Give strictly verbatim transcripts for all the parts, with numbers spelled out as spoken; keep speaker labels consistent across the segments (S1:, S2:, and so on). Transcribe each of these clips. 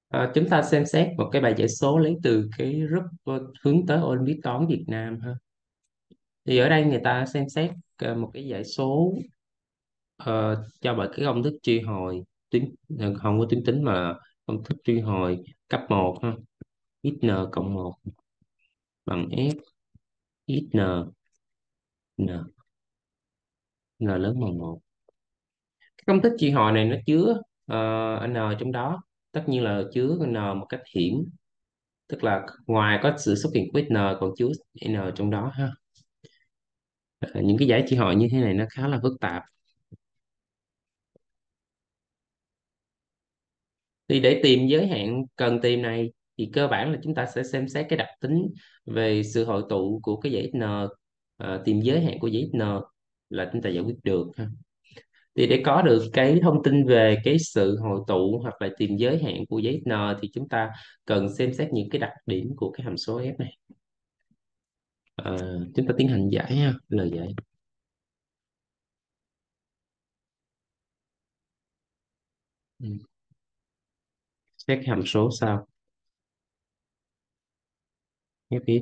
S1: À, chúng ta xem xét một cái bài giải số lấy từ cái group ờ, hướng tới Olympic toán Việt Nam ha. Thì ở đây người ta xem xét ờ, một cái giải số ờ, cho bởi cái công thức truy hồi tuyến ờ, không có tuyến tính mà công thức truy hồi cấp một ha. Xn cộng một bằng f xn n n lớn bằng một. Cái công thức truy hồi này nó chứa ờ, n trong đó, tất nhiên là chứa n một cách hiển, tức là ngoài có sự xuất hiện của n còn chứa n trong đó ha. Ờ, những cái giải chị hỏi như thế này nó khá là phức tạp. Thì để tìm giới hạn cần tìm này thì cơ bản là chúng ta sẽ xem xét cái đặc tính về sự hội tụ của cái dãy n. Ờ, tìm giới hạn của dãy n là chúng ta giải quyết được ha. Thì để có được cái thông tin về cái sự hội tụ hoặc là tìm giới hạn của dãy n thì chúng ta cần xem xét những cái đặc điểm của cái hàm số f này. Ờ, chúng ta tiến hành giải ha, lời giải. Ừ. Xét hàm số sau f x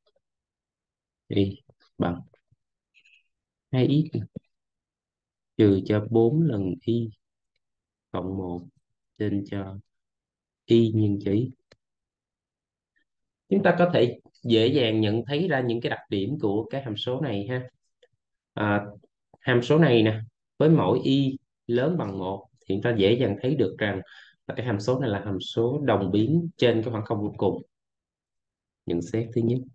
S1: y bằng hai x trừ cho bốn lần y cộng một trên cho y nhân cho x. Chúng ta có thể dễ dàng nhận thấy ra những cái đặc điểm của cái hàm số này ha. À, hàm số này nè, với mỗi y lớn bằng một thì chúng ta dễ dàng thấy được rằng là cái hàm số này là hàm số đồng biến trên cái khoảng không vô cùng. Nhận xét thứ nhất,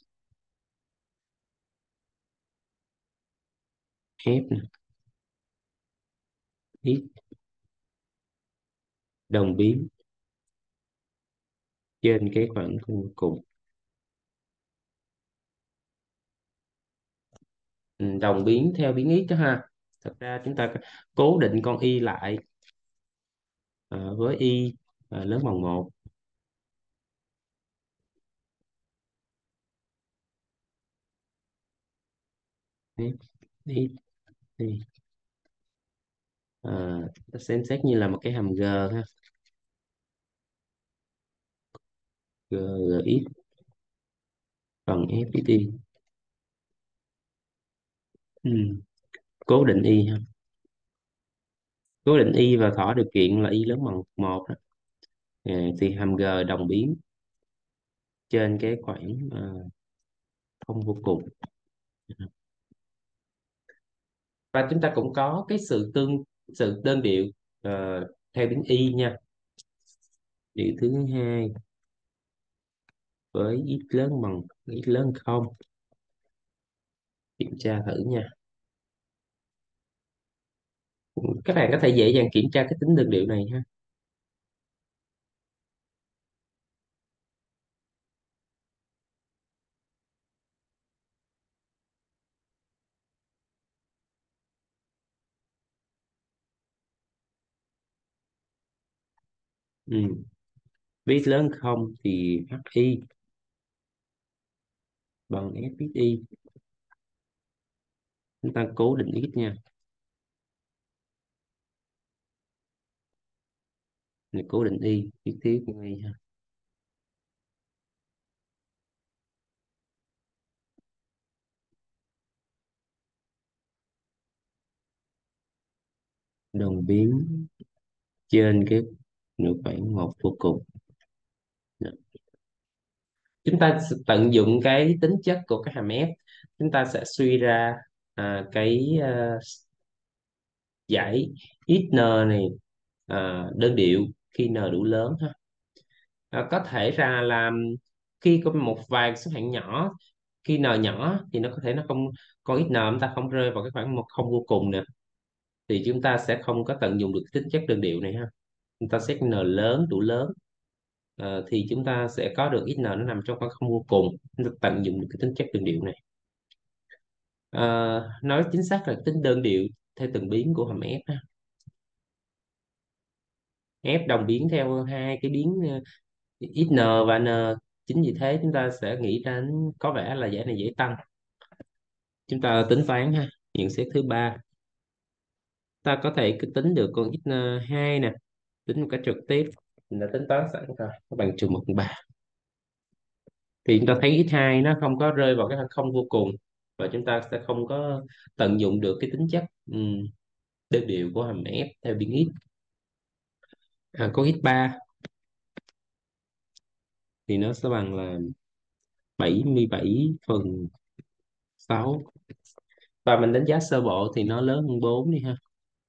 S1: f nè, x đồng biến trên cái khoảng không vô cùng. Ừ, đồng biến theo biến x đó ha. Thật ra chúng ta cố định con y lại à, với y à, lớn bằng một. X, x, y. À, ta xem xét như là một cái hàm g ha. G, gx bằng f ít y. Ừ. Cố định y ha. Cố định y và thỏa điều kiện là y lớn bằng một đó. À, thì hàm g đồng biến trên cái khoảng à, không vô cùng. Và chúng ta cũng có cái sự tương sự đơn điệu ờ, theo biến y nha. Điệu thứ hai với x lớn bằng x lớn không. Kiểm tra thử nha. Các bạn có thể dễ dàng kiểm tra cái tính đơn điệu này ha. Ừ. Với x lớn không thì hi bằng f ít y. Chúng ta cố định x nha. Này cố định y viết tiếp của y ha. Đồng biến trên cái nửa khoảng một vô cùng. Đó. Chúng ta s- tận dụng cái tính chất của cái hàm f, chúng ta sẽ suy ra à, cái à, giải xn này à, đơn điệu khi n đủ lớn ha. À, có thể ra là khi có một vài số hạng nhỏ, khi n nhỏ thì nó có thể nó không, con xn chúng ta không rơi vào cái khoảng một không vô cùng nè, thì chúng ta sẽ không có tận dụng được cái tính chất đơn điệu này ha. Chúng ta xét n lớn đủ lớn ờ, thì chúng ta sẽ có được xn nó nằm trong khoảng không vô cùng, chúng ta tận dụng được cái tính chất đơn điệu này. Ờ, nói chính xác là tính đơn điệu theo từng biến của hàm f ha. F đồng biến theo hai cái biến ờ, xn và n. Chính vì thế chúng ta sẽ nghĩ đến có vẻ là giải này dễ tăng. Chúng ta tính toán ha. Nhận xét thứ ba, ta có thể cứ tính được con x hai nè, tính một cách trực tiếp. Mình đã tính toán sẵn rồi, nó bằng trừ một phần ba. Thì chúng ta thấy x hai nó không có rơi vào cái không vô cùng, và chúng ta sẽ không có tận dụng được cái tính chất ừm, đơn điệu của hàm f theo biên x. À, có x ba thì nó sẽ bằng là bảy mươi bảy phần sáu, và mình đánh giá sơ bộ thì nó lớn hơn bốn đi ha.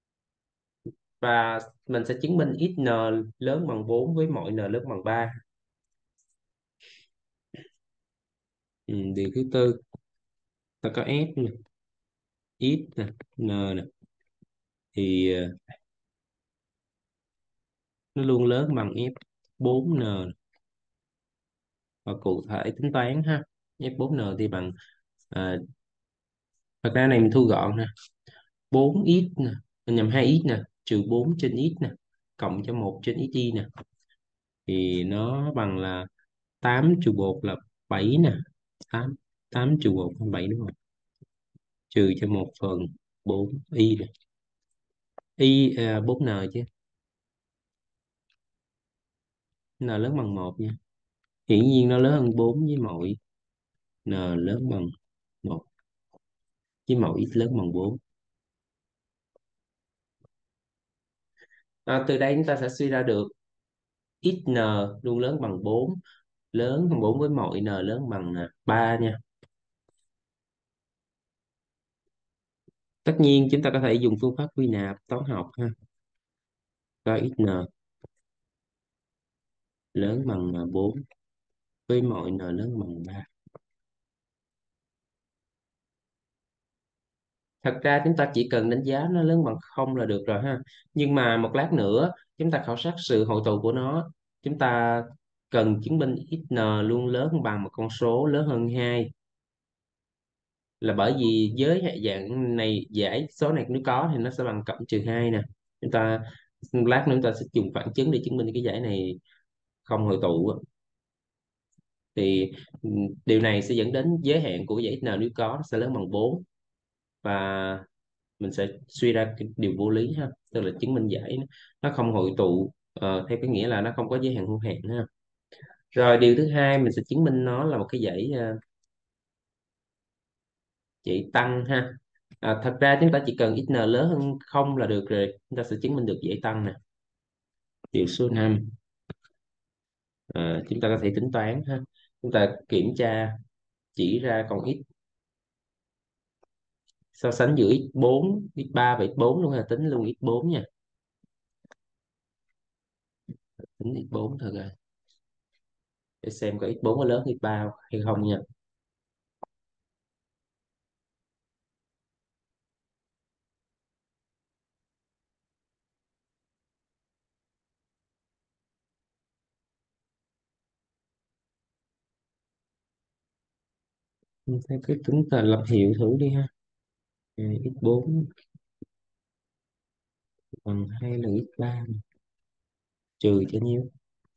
S1: Và mình sẽ chứng minh x n lớn bằng bốn với mọi n lớn bằng ba. Ừ, điều thứ tư ta có f nè, x nè, n nè, thì ờ, nó luôn lớn bằng f bốn n. Và cụ thể tính toán ha, f bốn n thì bằng à, thật ra này mình thu gọn nè, bốn x nè, nhầm hai x nè, trừ bốn trên x nè, cộng cho một trên x y nè, thì nó bằng là tám trừ một là bảy nè, tám tám trừ một là bảy đúng không, trừ cho một phần bốn y nè, y à, bốn n chứ, n lớn bằng một nha, hiển nhiên nó lớn hơn bốn với mọi n lớn bằng một, với mọi x lớn bằng bốn. À, từ đây chúng ta sẽ suy ra được x n luôn lớn bằng bốn, lớn hơn bốn với mọi n lớn bằng à, ba nha. Tất nhiên chúng ta có thể dùng phương pháp quy nạp toán học ha, cho x n lớn bằng à, bốn với mọi n lớn bằng ba. Thật ra chúng ta chỉ cần đánh giá nó lớn bằng không là được rồi ha. Nhưng mà một lát nữa chúng ta khảo sát sự hội tụ của nó. Chúng ta cần chứng minh x n luôn lớn bằng một con số lớn hơn hai, là bởi vì với hệ dạng này, giải số này nếu có thì nó sẽ bằng cộng trừ hai nè. Chúng ta lát nữa chúng ta sẽ dùng phản chứng để chứng minh cái giải này không hội tụ á. Thì ừ, điều này sẽ dẫn đến giới hạn của giải x n nếu có nó sẽ lớn bằng bốn, và mình sẽ suy ra cái điều vô lý ha, tức là chứng minh giải nó không hội tụ ờ, theo cái nghĩa là nó không có giới hạn hữu hạn ha. Rồi điều thứ hai mình sẽ chứng minh nó là một cái dãy ờ, dãy tăng ha. À, thật ra chúng ta chỉ cần x n lớn hơn không là được rồi, chúng ta sẽ chứng minh được dãy tăng nè. Điều số năm, ờ, chúng ta có thể tính toán ha, chúng ta kiểm tra chỉ ra con x, so sánh giữa x bốn x ba và x bốn luôn, là tính luôn x bốn nha, tính x bốn thôi rồi để xem có x bốn có lớn hơn x ba hay không nha. Mình thấy cái tính là lập hiệu thử đi ha. Ừ, x bốn bằng hai lần x ba trừ cho nhiêu,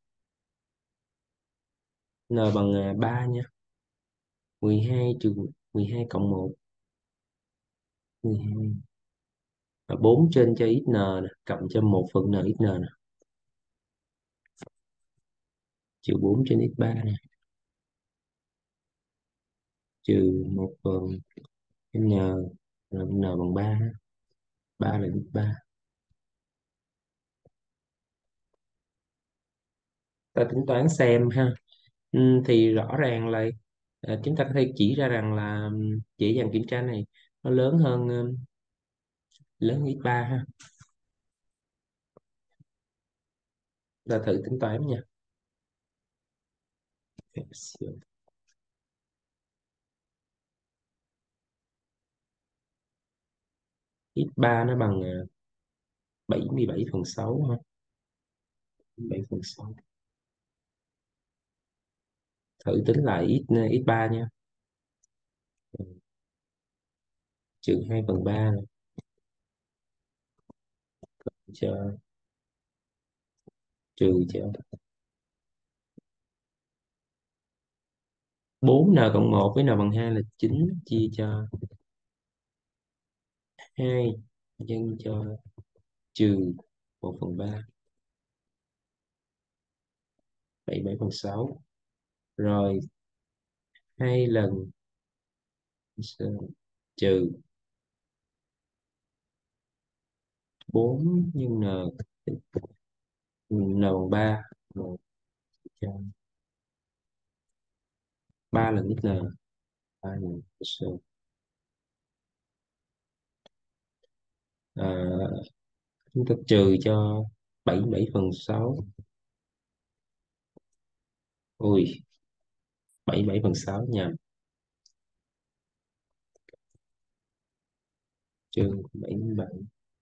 S1: n bằng à, ba nha, mười hai trừ mười hai cộng một, mười hai, và bốn trên cho x n nè, cộng cho một phần n x n nè, trừ bốn trên x ba nè, trừ một phần n, là n bằng ba, ba là x ba. Ta tính toán xem ha. Ừ, thì rõ ràng là à, chúng ta có thể chỉ ra rằng là ừm, dễ dàng kiểm tra này nó lớn hơn ừm, lớn hơn x ba ha. Ta thử tính toán nha. x ba nó bằng à, bảy mươi bảy phần sáu ha, bảy phần sáu. Thử tính lại x x ba nha. Ừ, trừ hai phần ba này, cho trừ cho bốn n cộng một với n bằng hai là chín chia cho hai nhân cho trừ một phần ba. bảy bảy phần sáu. Rồi hai lần trừ bốn nhân n, n bằng ba, ba lần x n, ba lần x. à, chúng ta trừ cho bảy bảy phần sáu. Ui, bảy bảy phần sáu nhầm, trừ bảy bảy.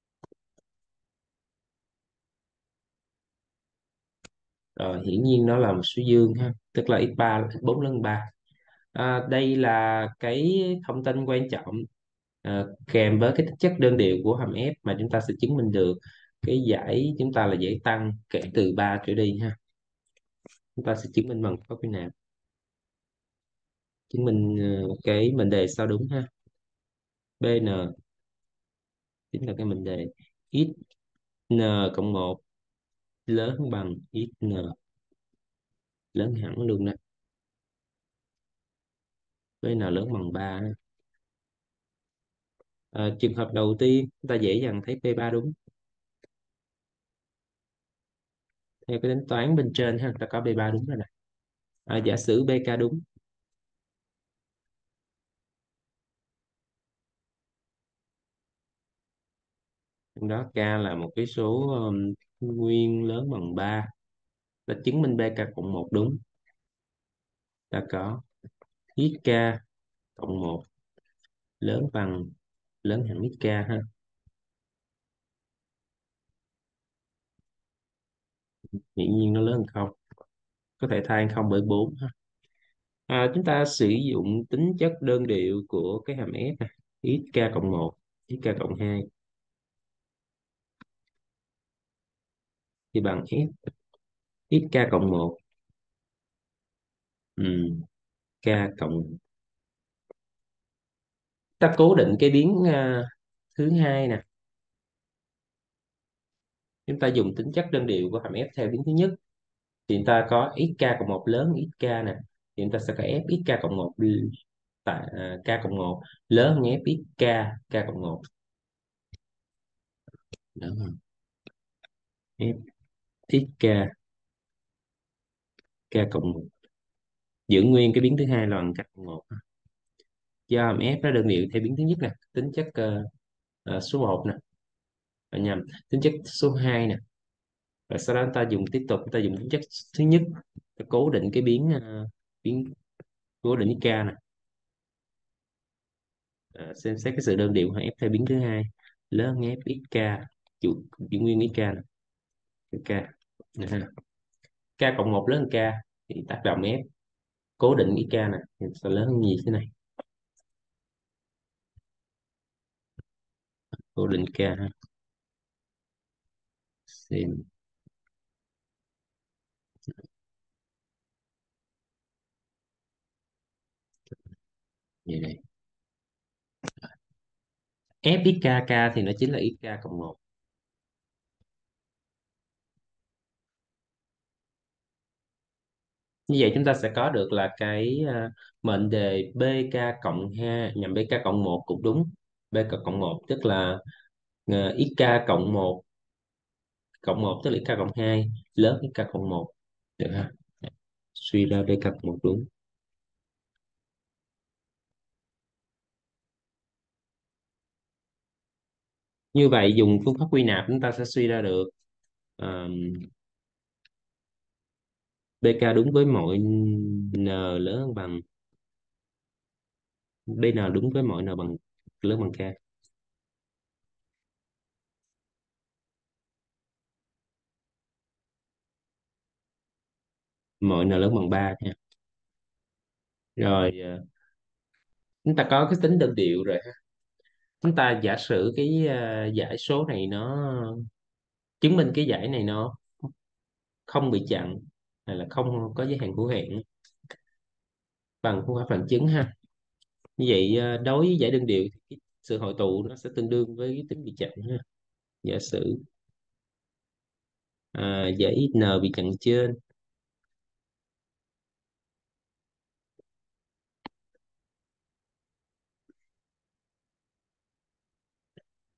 S1: Rồi hiển nhiên nó là một số dương ha, tức là x ba là x bốn lần ba. À, đây là cái thông tin quan trọng à, kèm với cái tính chất đơn điệu của hàm F mà chúng ta sẽ chứng minh được cái giải chúng ta là giải tăng kể từ ba trở đi ha. Chúng ta sẽ chứng minh bằng pháp quy nạp, chứng minh ờ, cái mệnh đề sau đúng ha. bê en chính là cái mệnh đề x n cộng một lớn bằng x n, lớn hẳn luôn nè. bê en lớn bằng ba. À, trường hợp đầu tiên chúng ta dễ dàng thấy p ba đúng. Theo cái tính toán bên trên ha, ta có p ba đúng rồi nè. À, giả sử bk đúng, trong đó k là một cái số um, nguyên lớn bằng ba, ta chứng minh bk cộng một đúng. Ta có xk cộng một lớn bằng, lớn hẳn xk ha. Hiển nhiên nó lớn hơn không, có thể thay không bởi bốn ha. À, chúng ta sử dụng tính chất đơn điệu của cái hàm f này, xk cộng một, xk cộng hai thì bằng f xk cộng một, ừ, k cộng. Ta cố định cái biến à, thứ hai nè, chúng ta dùng tính chất đơn điệu của hàm f theo biến thứ nhất thì chúng ta có xk cộng một lớn xk nè, thì chúng ta sẽ có f xk cộng một tại à, k cộng một lớn hơn f xk k cộng một, đúng không? F xk k cộng một giữ nguyên cái biến thứ hai là bằng k cộng một. Do hàm f nó đơn điệu theo biến thứ nhất nè, tính chất ờ, ờ, số một nè, à, nhầm, tính chất số hai nè, và sau đó ta dùng tiếp tục ta dùng tính chất thứ nhất, ta cố định cái biến ờ, biến cố định cái k nè. À, xem xét cái sự đơn điệu hàm f theo biến thứ hai lớn hơn f xk, chủ giữ nguyên xk nè, k nè ha. K cộng một lớn hơn k thì tác động f cố định xk nè thì sẽ lớn hơn gì thế này, cố định k ha. Xem vậy này, f xk k thì nó chính là xk cộng một. Như vậy chúng ta sẽ có được là cái à, mệnh đề bk cộng hai nhằm bk cộng một cũng đúng. Bk cộng một tức là à, xk cộng một cộng một tức là xk cộng hai lớn xk cộng một, được ha. Suy ra bk cộng một đúng. Như vậy dùng phương pháp quy nạp chúng ta sẽ suy ra được à, bk đúng với mọi n lớn hơn bằng, bn đúng với mọi n bằng lớn bằng k. Mọi n lớn bằng ba nha. Rồi à, chúng ta có cái tính đơn điệu rồi ha. Chúng ta giả sử cái à, giải số này nó chứng minh cái giải này nó không bị chặn hay là không có giới hạn hữu hạn bằng phương pháp bằng chứng ha. Như vậy à, đối với giải đơn điệu thì cái sự hội tụ nó sẽ tương đương với cái tính bị chặn ha. Giả sử à, giải n bị chặn trên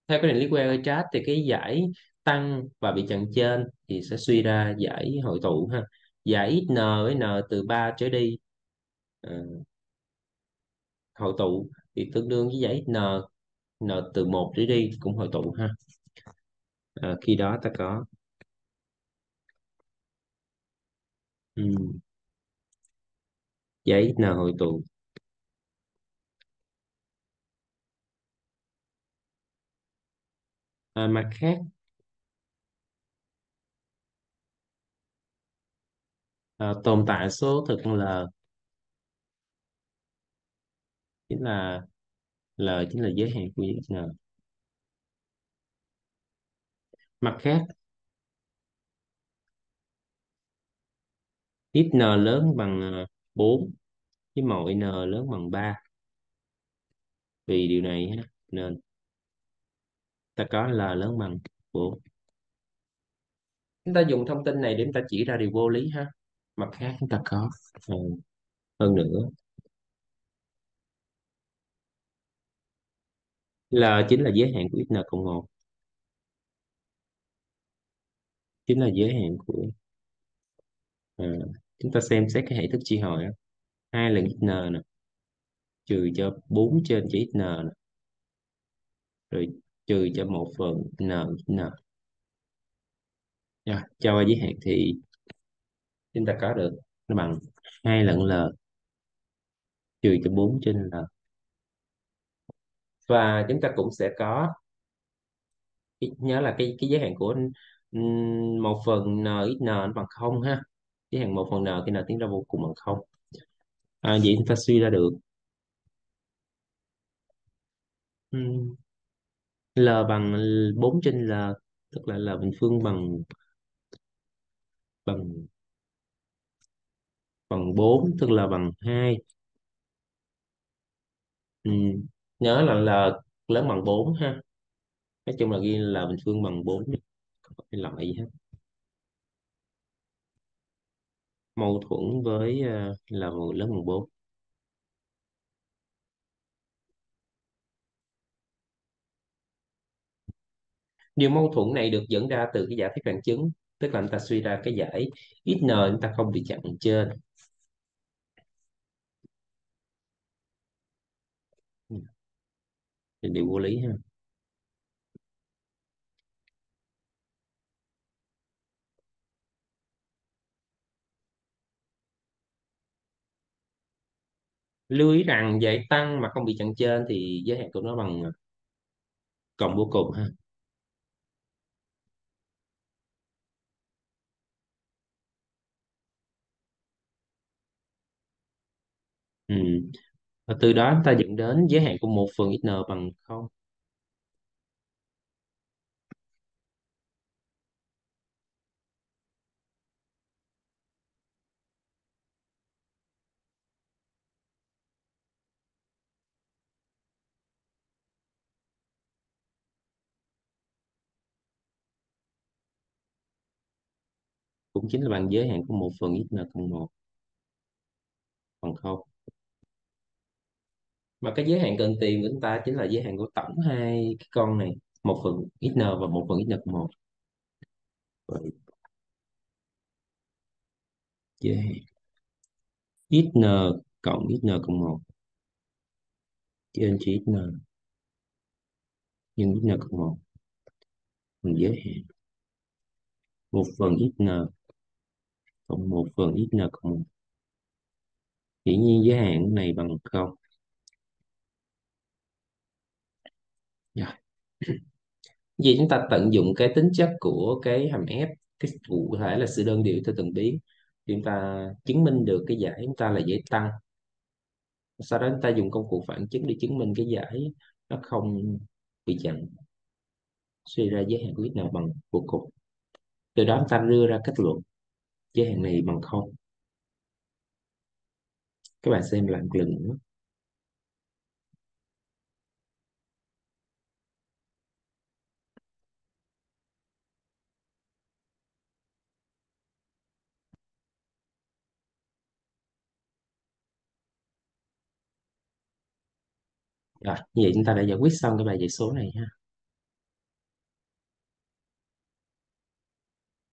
S1: Theo cái định lý của Weierstrass thì cái giải tăng và bị chặn trên thì sẽ suy ra giải hội tụ ha. Giải n với n từ ba trở đi, ờ, hội tụ thì tương đương với giải n n từ một trở đi cũng hội tụ ha. Ờ, khi đó ta có ừm, giải n hội tụ. À, mặt khác, ờ, tồn tại số thực L chính là L chính là giới hạn của giải n. Mặt khác, ít n lớn bằng ờ, bốn với mọi n lớn bằng ba. Vì điều này ha, nên ta có L lớn bằng bốn. Chúng ta dùng thông tin này để chúng ta chỉ ra điều vô lý ha. Mặt khác chúng ta có ờ, hơn nữa, L chính là giới hạn của x n cộng một, chính là giới hạn của ờ, chúng ta xem xét cái hệ thức chia hồi á. Hai lần x n nè, trừ cho bốn trên cho x n nè, rồi trừ cho một phần n x n. Rồi, cho qua giới hạn thì chúng ta có được nó bằng hai lần L trừ cho bốn trên L. Và chúng ta cũng sẽ có cái- nhớ là cái cái giới hạn của ừm, một phần n x n nó bằng không ha. Giới hạn một phần n khi n tiến ra vô cùng bằng không. À, vậy chúng ta suy ra được ừm, L bằng bốn trên L, tức là L bình phương bằng bằng bằng bốn, tức là bằng hai. Ừm, nhớ là L lớn bằng bốn ha. Nói chung là ghi L bình phương bằng bốn, không phải loại gì hết. Mâu thuẫn với uh, L lớn bằng bốn. Điều mâu thuẫn này được dẫn ra từ cái giả thuyết bằng chứng, tức là anh ta suy ra cái giải x n chúng ta không bị chặn trên. Thì điều vô lý ha. Lưu ý rằng giải tăng mà không bị chặn trên thì giới hạn của nó bằng cộng vô cùng ha. Ừ. Và từ đó chúng ta dẫn đến giới hạn của một phần x n bằng không. Cũng chính là bằng giới hạn của một phần x n cộng một bằng không. Mà cái giới hạn cần tìm của chúng ta chính là giới hạn của tổng hai cái con này, một phần x n và một phần x n cộng một. Vậy giới hạn x n cộng x n cộng một trên chỉ x n nhân x n cộng một bằng giới hạn một phần x n cộng một phần x n cộng một. Dĩ nhiên giới hạn này bằng không. Rồi. Vậy chúng ta tận dụng cái tính chất của cái hàm ép, cái cụ thể là sự đơn điệu theo từng biến, thì chúng ta chứng minh được cái giải chúng ta là giải tăng. Sau đó chúng ta dùng công cụ phản chứng để chứng minh cái giải nó không bị chặn, suy ra giới hạn của x nào bằng vô cùng. Từ đó chúng ta đưa ra kết luận giới hạn này bằng không. Các bạn xem lại một lần nữa. Rồi, như vậy chúng ta đã giải quyết xong cái bài giải số này ha.